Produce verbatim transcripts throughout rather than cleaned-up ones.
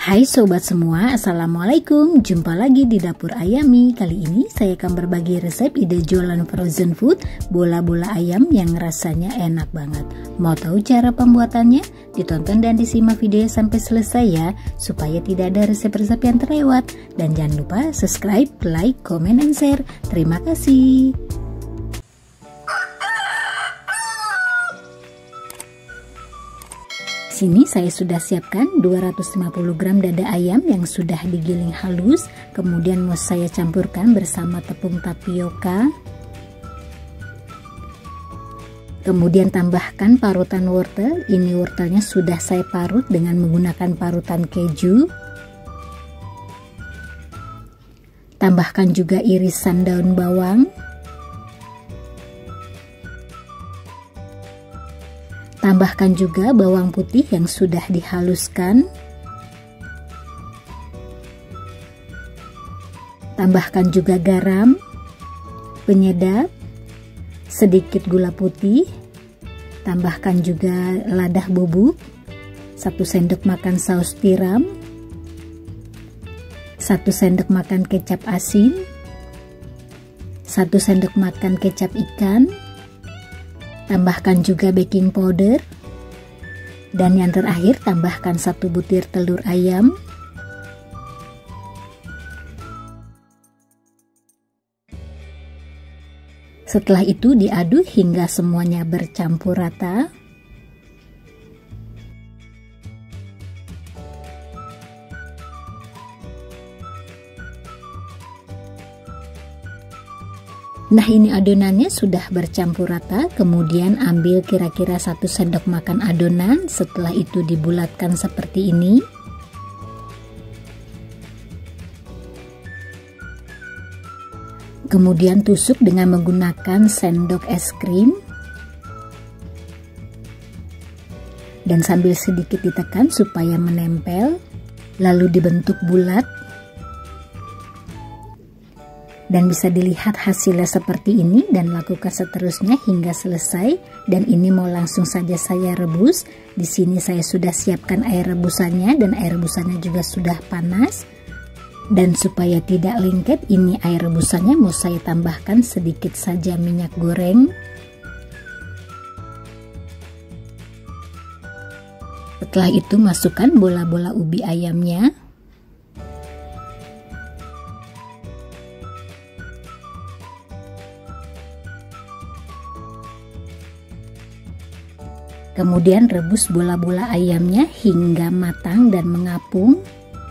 Hai sobat semua, assalamualaikum. Jumpa lagi di dapur Ayami. Kali ini saya akan berbagi resep ide jualan frozen food bola-bola ayam yang rasanya enak banget. Mau tahu cara pembuatannya? Ditonton dan disimak videonya sampai selesai ya, supaya tidak ada resep-resep yang terlewat. Dan jangan lupa subscribe, like, comment, and share. Terima kasih. Sini saya sudah siapkan dua ratus lima puluh gram dada ayam yang sudah digiling halus, kemudian mau saya campurkan bersama tepung tapioka. Kemudian tambahkan parutan wortel. Ini wortelnya sudah saya parut dengan menggunakan parutan keju. Tambahkan juga irisan daun bawang. Tambahkan juga bawang putih yang sudah dihaluskan. Tambahkan juga garam, penyedap, sedikit gula putih. Tambahkan juga lada bubuk, satu sendok makan saus tiram, satu sendok makan kecap asin, satu sendok makan kecap ikan. Tambahkan juga baking powder, dan yang terakhir tambahkan satu butir telur ayam. Setelah itu diaduk hingga semuanya bercampur rata. Nah, ini adonannya sudah bercampur rata, kemudian ambil kira-kira satu sendok makan adonan. Setelah itu dibulatkan seperti ini. Kemudian tusuk dengan menggunakan sendok es krim. Dan sambil sedikit ditekan supaya menempel, lalu dibentuk bulat. Dan bisa dilihat hasilnya seperti ini, dan lakukan seterusnya hingga selesai. Dan ini mau langsung saja saya rebus. Di sini saya sudah siapkan air rebusannya, dan air rebusannya juga sudah panas. Dan supaya tidak lengket, ini air rebusannya mau saya tambahkan sedikit saja minyak goreng. Setelah itu masukkan bola-bola ubi ayamnya. Kemudian rebus bola-bola ayamnya hingga matang dan mengapung.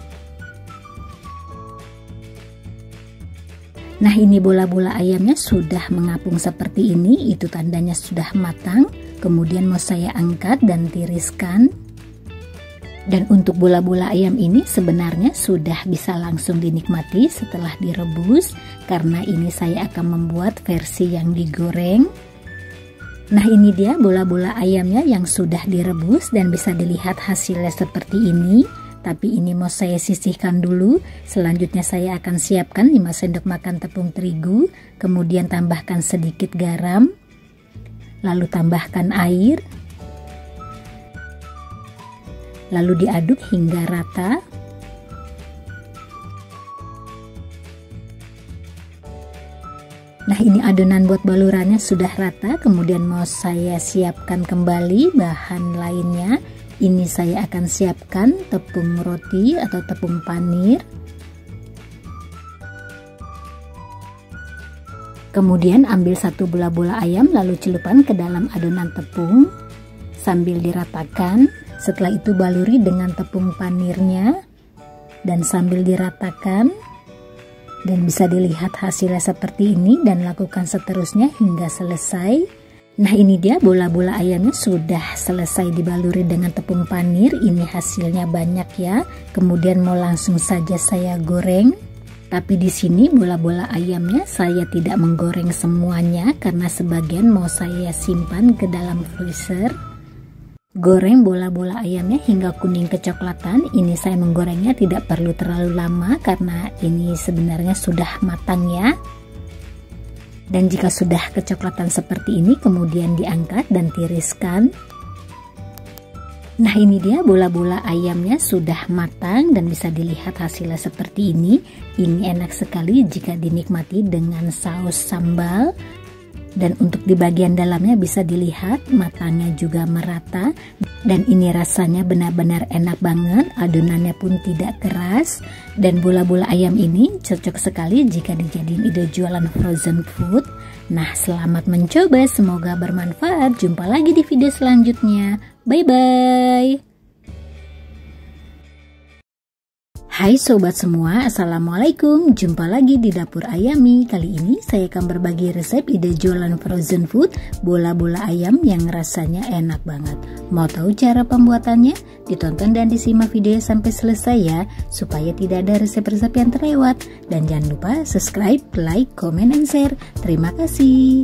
Nah, ini bola-bola ayamnya sudah mengapung seperti ini, itu tandanya sudah matang. Kemudian mau saya angkat dan tiriskan. Dan untuk bola-bola ayam ini sebenarnya sudah bisa langsung dinikmati setelah direbus, karena ini saya akan membuat versi yang digoreng. Nah, ini dia bola-bola ayamnya yang sudah direbus dan bisa dilihat hasilnya seperti ini. Tapi ini mau saya sisihkan dulu. Selanjutnya saya akan siapkan lima sendok makan tepung terigu. Kemudian tambahkan sedikit garam. Lalu tambahkan air. Lalu diaduk hingga rata. Nah, ini adonan buat balurannya sudah rata. Kemudian mau saya siapkan kembali bahan lainnya. Ini saya akan siapkan tepung roti atau tepung panir. Kemudian ambil satu bola-bola ayam lalu celupkan ke dalam adonan tepung sambil diratakan. Setelah itu baluri dengan tepung panirnya dan sambil diratakan. Dan bisa dilihat hasilnya seperti ini, dan lakukan seterusnya hingga selesai. Nah, ini dia bola-bola ayamnya sudah selesai dibaluri dengan tepung panir. Ini hasilnya banyak ya. Kemudian mau langsung saja saya goreng. Tapi di sini bola-bola ayamnya saya tidak menggoreng semuanya, karena sebagian mau saya simpan ke dalam freezer. Goreng bola-bola ayamnya hingga kuning kecoklatan. Ini saya menggorengnya tidak perlu terlalu lama karena ini sebenarnya sudah matang ya. Dan jika sudah kecoklatan seperti ini, kemudian diangkat dan tiriskan. Nah, ini dia bola-bola ayamnya sudah matang dan bisa dilihat hasilnya seperti ini. Ini enak sekali jika dinikmati dengan saus sambal. Dan untuk di bagian dalamnya bisa dilihat matangnya juga merata. Dan ini rasanya benar-benar enak banget, adonannya pun tidak keras. Dan bola-bola ayam ini cocok sekali jika dijadiin ide jualan frozen food. Nah, selamat mencoba, semoga bermanfaat. Jumpa lagi di video selanjutnya. Bye-bye. Hai sobat semua, assalamualaikum. Jumpa lagi di dapur Ayami. Kali ini saya akan berbagi resep ide jualan frozen food bola-bola ayam yang rasanya enak banget. Mau tahu cara pembuatannya? Ditonton dan disimak video sampai selesai ya, supaya tidak ada resep-resep yang terlewat. Dan jangan lupa subscribe, like, comment, and share. Terima kasih.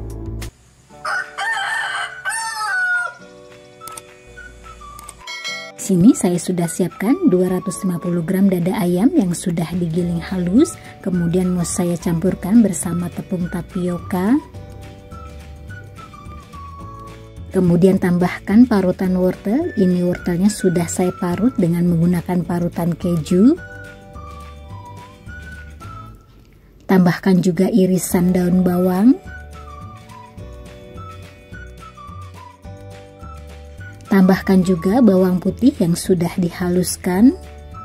Sini saya sudah siapkan dua ratus lima puluh gram dada ayam yang sudah digiling halus, kemudian mau saya campurkan bersama tepung tapioka. Kemudian tambahkan parutan wortel. Ini wortelnya sudah saya parut dengan menggunakan parutan keju. Tambahkan juga irisan daun bawang. Tambahkan juga bawang putih yang sudah dihaluskan.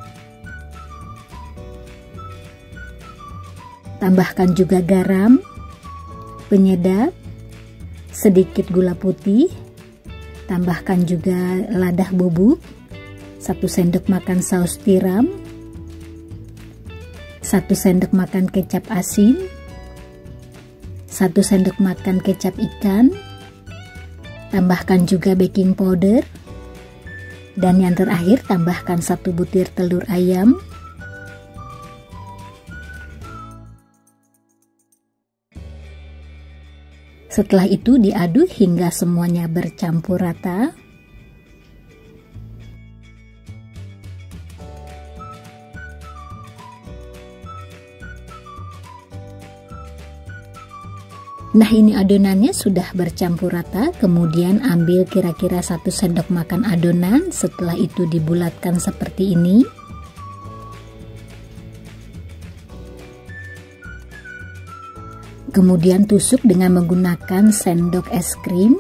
Tambahkan juga garam, penyedap, sedikit gula putih. Tambahkan juga lada bubuk, satu sendok makan saus tiram, satu sendok makan kecap asin, satu sendok makan kecap ikan. Tambahkan juga baking powder. Dan yang terakhir tambahkan satu butir telur ayam. Setelah itu diaduk hingga semuanya bercampur rata. Nah, ini adonannya sudah bercampur rata, kemudian ambil kira-kira satu sendok makan adonan, setelah itu dibulatkan seperti ini. Kemudian tusuk dengan menggunakan sendok es krim.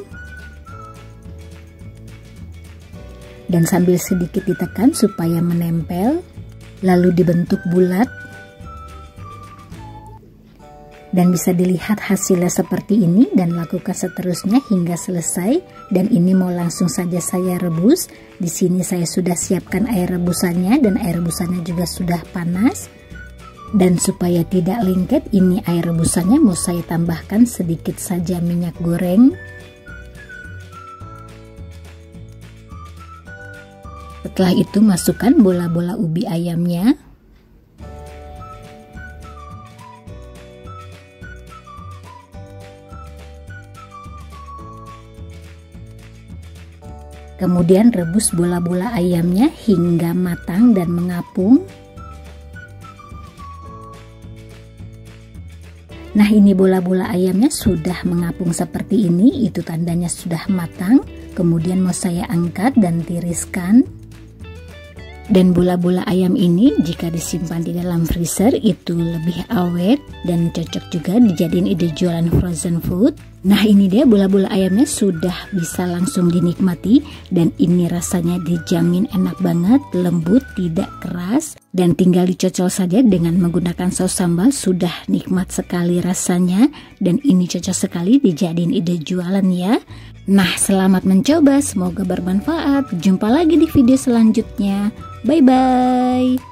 Dan sambil sedikit ditekan supaya menempel, lalu dibentuk bulat. Dan bisa dilihat hasilnya seperti ini, dan lakukan seterusnya hingga selesai. Dan ini mau langsung saja saya rebus. Di sini saya sudah siapkan air rebusannya, dan air rebusannya juga sudah panas. Dan supaya tidak lengket, ini air rebusannya mau saya tambahkan sedikit saja minyak goreng. Setelah itu masukkan bola-bola ubi ayamnya. Kemudian rebus bola-bola ayamnya hingga matang dan mengapung. Nah, ini bola-bola ayamnya sudah mengapung seperti ini, itu tandanya sudah matang. Kemudian mau saya angkat dan tiriskan. Dan bola-bola ayam ini jika disimpan di dalam freezer itu lebih awet dan cocok juga dijadiin ide jualan frozen food. Nah, ini dia bola-bola ayamnya sudah bisa langsung dinikmati, dan ini rasanya dijamin enak banget, lembut, tidak keras, dan tinggal dicocol saja dengan menggunakan saus sambal. Sudah nikmat sekali rasanya, dan ini cocok sekali dijadiin ide jualan ya. Nah, selamat mencoba, semoga bermanfaat. Jumpa lagi di video selanjutnya. Bye bye.